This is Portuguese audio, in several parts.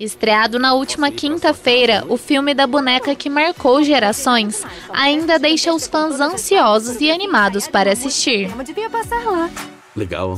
Estreado na última quinta-feira, o filme da boneca que marcou gerações ainda deixa os fãs ansiosos e animados para assistir. Devia passar lá. Legal.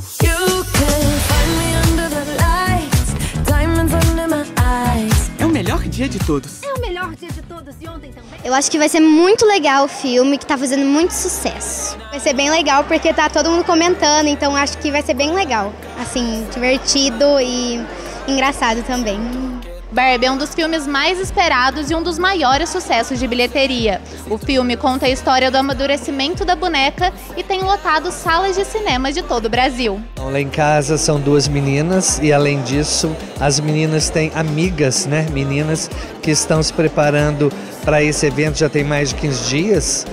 É o melhor dia de todos. É o melhor dia de todos e ontem também. Eu acho que vai ser muito legal o filme, que tá fazendo muito sucesso. Vai ser bem legal porque tá todo mundo comentando, então acho que vai ser bem legal. Assim, divertido e engraçado também. Barbie é um dos filmes mais esperados e um dos maiores sucessos de bilheteria. O filme conta a história do amadurecimento da boneca e tem lotado salas de cinema de todo o Brasil. Lá em casa são duas meninas e, além disso, as meninas têm amigas, né? Meninas que estão se preparando para esse evento já tem mais de 15 dias.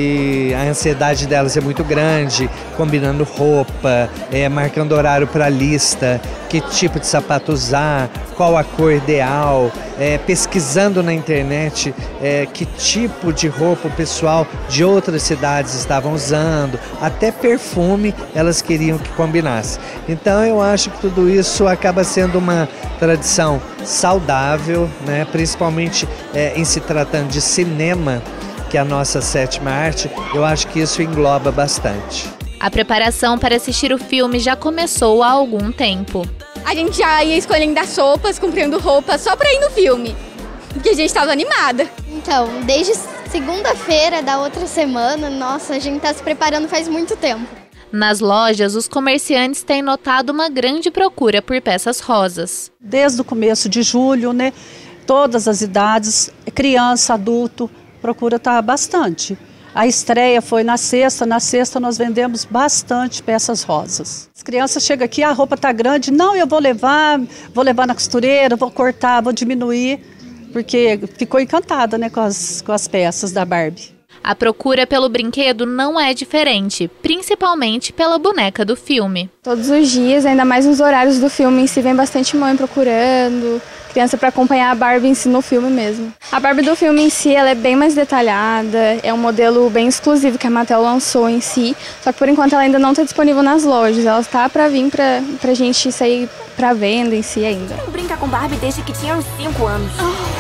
E a ansiedade delas é muito grande, combinando roupa, marcando horário para a lista, que tipo de sapato usar, qual a cor ideal, pesquisando na internet que tipo de roupa o pessoal de outras cidades estavam usando, até perfume elas queriam que combinasse. Então eu acho que tudo isso acaba sendo uma tradição saudável, né? Principalmente em se tratando de cinema, que é a nossa sétima arte, eu acho que isso engloba bastante. A preparação para assistir o filme já começou há algum tempo. A gente já ia escolhendo as roupas, comprando roupa só para ir no filme, porque a gente estava animada. Então, desde segunda-feira da outra semana, nossa, a gente tá se preparando faz muito tempo. Nas lojas, os comerciantes têm notado uma grande procura por peças rosas. Desde o começo de julho, né, todas as idades, criança, adulto, procura tá bastante. A estreia foi na sexta nós vendemos bastante peças rosas. As crianças chegam aqui, a roupa tá grande, não, eu vou levar na costureira, vou cortar, vou diminuir, porque ficou encantada, né, com as peças da Barbie. A procura pelo brinquedo não é diferente, principalmente pela boneca do filme. Todos os dias, ainda mais nos horários do filme em si, vem bastante mãe procurando, criança para acompanhar a Barbie em si no filme mesmo. A Barbie do filme em si, ela é bem mais detalhada, é um modelo bem exclusivo que a Mattel lançou em si, só que por enquanto ela ainda não está disponível nas lojas, ela está para vir pra gente sair para venda em si ainda. Eu brinco com Barbie desde que tinha uns 5 anos.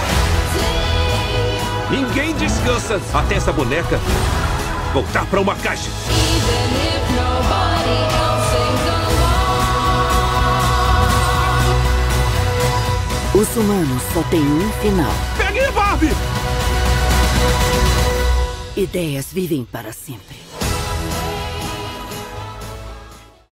Ninguém descansa até essa boneca voltar para uma caixa. Os humanos só têm um final. Pegue, Barbie! Ideias vivem para sempre.